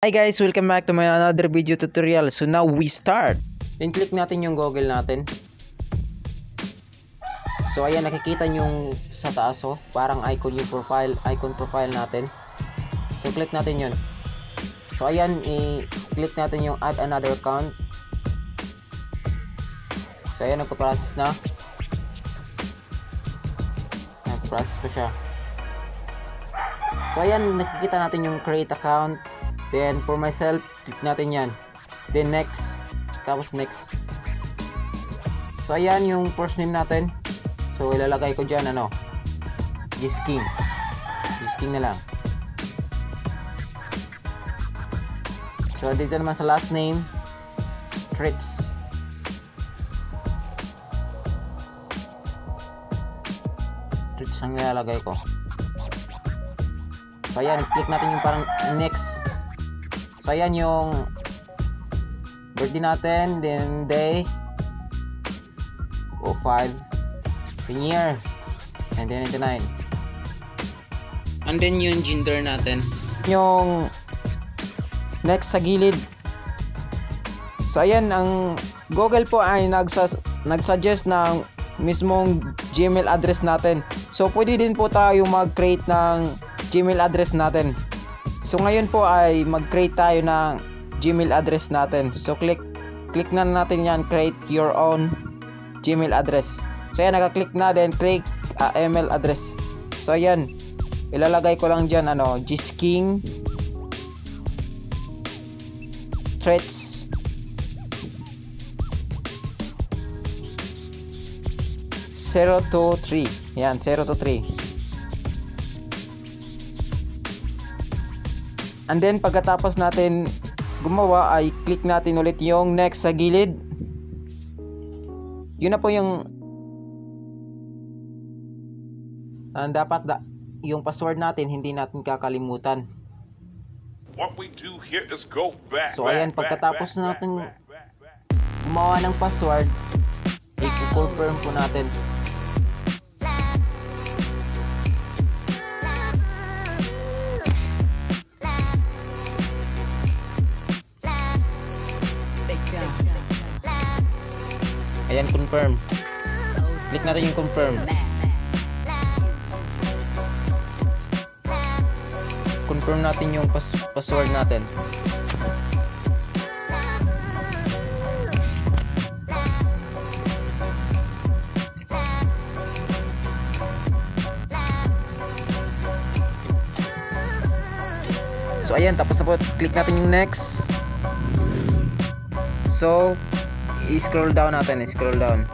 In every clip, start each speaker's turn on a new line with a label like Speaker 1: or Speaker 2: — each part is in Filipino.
Speaker 1: Hi guys, welcome back to my another video tutorial. So now we start. Then click natin yung Google natin. So ayan, nakikita nyo sa taas parang icon yung icon profile natin. So click natin yun. So ayan, i-click natin yung add another account. So ayan, nagpa-process na. Nagpa-process pa siya. So ayan, nakikita natin yung create account. Then for myself, click natin yan. Then next, tapos next. So ayan yung first name natin. So ilalagay ko dyan Gisking. Gisking na lang. So dito naman sa last name, Fritz. Fritz ang nilalagay ko. So ayan, click natin yung parang next. So ayan yung birthday natin, then day, 05, then year, and then 99. And then yung gender natin. Yung next sa gilid. So ayan, ang Google po ay nagsuggest ng mismong Gmail address natin. So pwede din po tayo mag-create ng Gmail address natin. So ngayon po ay mag-create tayo ng Gmail address natin. So click na natin yan, create your own Gmail address. So ayan, naka-click na, then create email address. So ayan, ilalagay ko lang dyan Gisking Threats Zero to 3. Yan, 0 to 3. And then pagkatapos natin gumawa ay click natin ulit yung next sa gilid. Yun na po yung dapat yung password natin hindi natin kakalimutan.
Speaker 2: What we do here is go back.
Speaker 1: So ayan, pagkatapos natin gumawa ng password, i-confirm po natin. Ayan, confirm. Click natin yung confirm. Confirm natin yung password natin. So ayan, tapos na po. Click natin yung next. So i-scroll down natin, scroll down.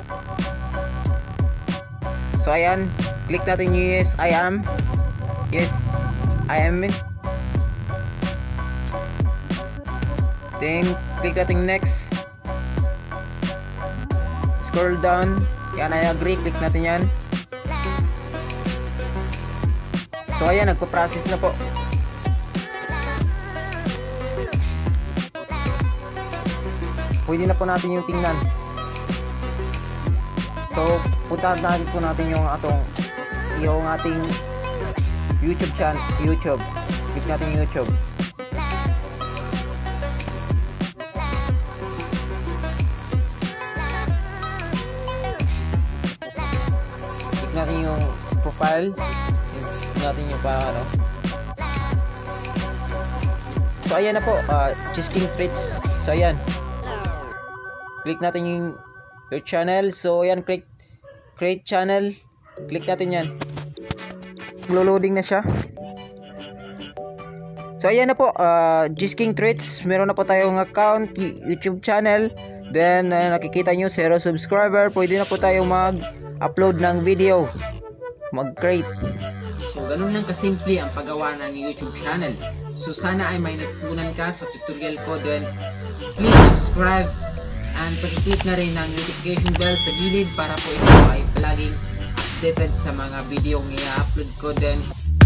Speaker 1: So ayan, click natin yung yes, I am. Yes, I am. Then click natin next. Scroll down. Yan, I agree. Click natin yan. So ayan, nagpa-process na po. Pwede na po natin yung tingnan. So, puntahan natin po natin yung ating YouTube channel, YouTube. Click natin yung YouTube. Click natin yung profile. Click natin yung So, ayan na po, Gisking Threats. So, ayan. Click natin yung channel. So ayan, create channel. Click natin yan. Loading na siya. So ayan na po, Gisking Threats. Meron na po tayong account, YouTube channel. Then nakikita nyo 0 subscriber. Pwede na po tayong mag-upload ng video, mag-create. So ganun lang kasimple ang paggawa ng YouTube channel. So sana ay may natutunan ka sa tutorial ko. Then please subscribe and pag-click na rin ng notification bell sa gilid para po ikaw ay palaging updated sa mga video i-upload ko. Then